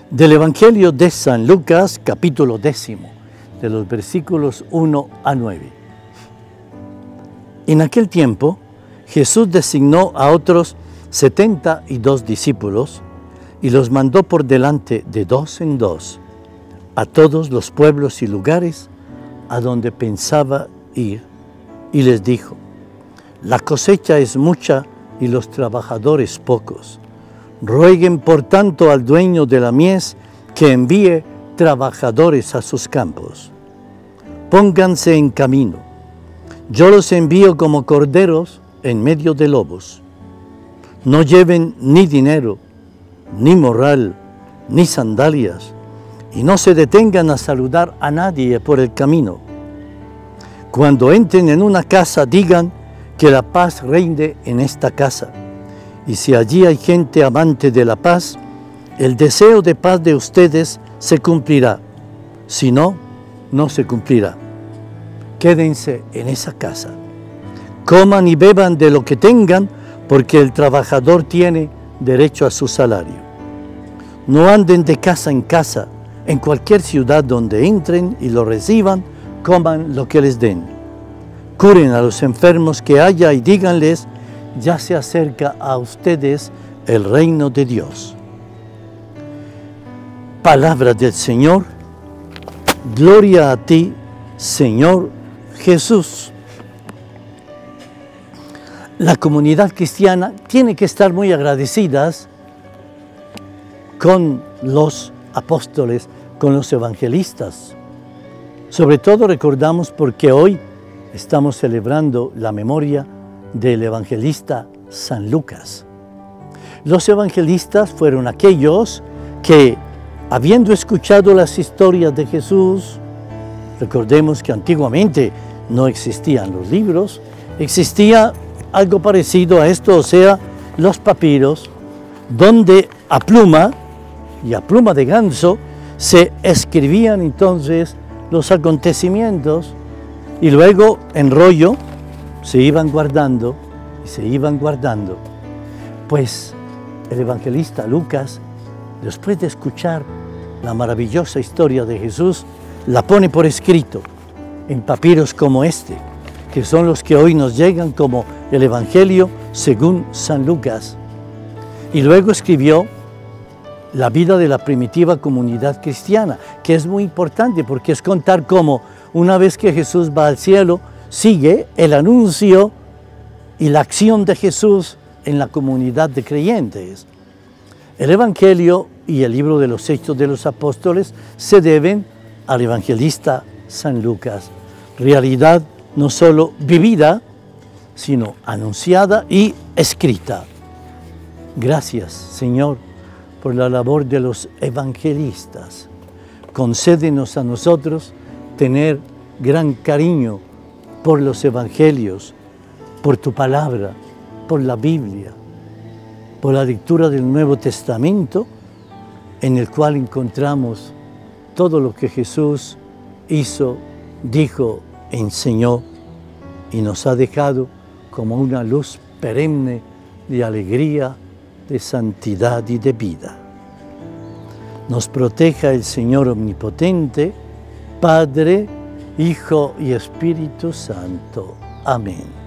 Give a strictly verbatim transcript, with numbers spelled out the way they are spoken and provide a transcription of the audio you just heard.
Del Evangelio de San Lucas, capítulo décimo, de los versículos uno a nueve. En aquel tiempo, Jesús designó a otros setenta y dos discípulos y los mandó por delante de dos en dos a todos los pueblos y lugares a donde pensaba ir, y les dijo: la cosecha es mucha y los trabajadores pocos. Rueguen por tanto al dueño de la mies que envíe trabajadores a sus campos. Pónganse en camino. Yo los envío como corderos en medio de lobos. No lleven ni dinero, ni morral, ni sandalias, y no se detengan a saludar a nadie por el camino. Cuando entren en una casa, digan que la paz reine en esta casa. Y si allí hay gente amante de la paz, el deseo de paz de ustedes se cumplirá. Si no, no se cumplirá. Quédense en esa casa. Coman y beban de lo que tengan, porque el trabajador tiene derecho a su salario. No anden de casa en casa. En cualquier ciudad donde entren y lo reciban, coman lo que les den. Curen a los enfermos que haya y díganles: ya se acerca a ustedes el reino de Dios. Palabra del Señor. Gloria a ti, Señor Jesús. La comunidad cristiana tiene que estar muy agradecidas con los apóstoles, con los evangelistas. Sobre todo recordamos porque hoy estamos celebrando la memoria del evangelista San Lucas. Los evangelistas fueron aquellos que, habiendo escuchado las historias de Jesús, recordemos que antiguamente no existían los libros, existía algo parecido a esto, o sea, los papiros, donde a pluma y a pluma de ganso se escribían entonces los acontecimientos y luego en rollo se iban guardando y se iban guardando. Pues el evangelista Lucas, después de escuchar la maravillosa historia de Jesús, la pone por escrito en papiros como este, que son los que hoy nos llegan como el Evangelio según San Lucas. Y luego escribió la vida de la primitiva comunidad cristiana, que es muy importante porque es contar cómo una vez que Jesús va al cielo, sigue el anuncio y la acción de Jesús en la comunidad de creyentes. El Evangelio y el libro de los Hechos de los Apóstoles se deben al evangelista San Lucas. Realidad no solo vivida, sino anunciada y escrita. Gracias, Señor, por la labor de los evangelistas. Concédenos a nosotros tener gran cariño por los evangelios, por tu palabra, por la Biblia, por la lectura del Nuevo Testamento, en el cual encontramos todo lo que Jesús hizo, dijo, enseñó y nos ha dejado como una luz perenne de alegría, de santidad y de vida. Nos proteja el Señor Omnipotente, Padre, Hijo y Espíritu Santo. Amén.